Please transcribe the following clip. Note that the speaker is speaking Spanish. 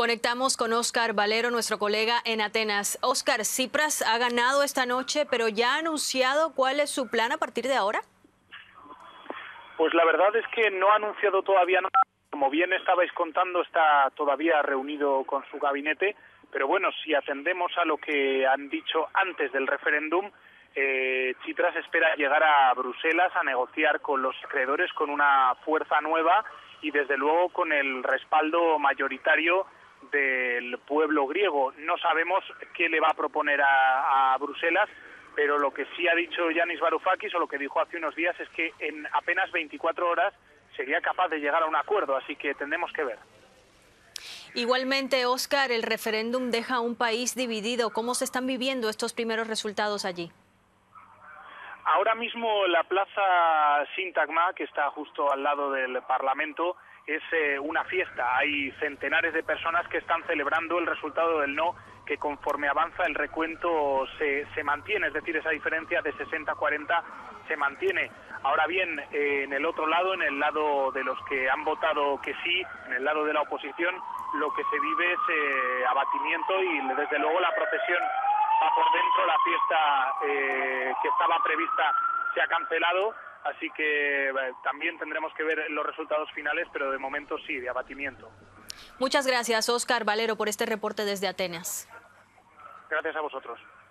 Conectamos con Óscar Valero, nuestro colega en Atenas. Óscar, Tsipras ha ganado esta noche, pero ya ha anunciado cuál es su plan a partir de ahora. Pues la verdad es que no ha anunciado todavía nada. Como bien estabais contando, está todavía reunido con su gabinete, pero bueno, si atendemos a lo que han dicho antes del referéndum, Tsipras espera llegar a Bruselas a negociar con los acreedores con una fuerza nueva y desde luego con el respaldo mayoritario del pueblo griego. No sabemos qué le va a proponer a Bruselas, pero lo que sí ha dicho Yanis Varoufakis, o lo que dijo hace unos días, es que en apenas 24 horas sería capaz de llegar a un acuerdo, así que tendremos que ver. Igualmente, Óscar, el referéndum deja a un país dividido. ¿Cómo se están viviendo estos primeros resultados allí? Ahora mismo la plaza Sintagma, que está justo al lado del Parlamento, es una fiesta. Hay centenares de personas que están celebrando el resultado del no, que conforme avanza el recuento se mantiene, es decir, esa diferencia de 60-40 se mantiene. Ahora bien, en el otro lado, en el lado de los que han votado que sí, en el lado de la oposición, lo que se vive es abatimiento y desde luego la procesión va por dentro. La fiesta que estaba prevista se ha cancelado, así que también tendremos que ver los resultados finales, pero de momento sí, de abatimiento. Muchas gracias, Óscar Valero, por este reporte desde Atenas. Gracias a vosotros.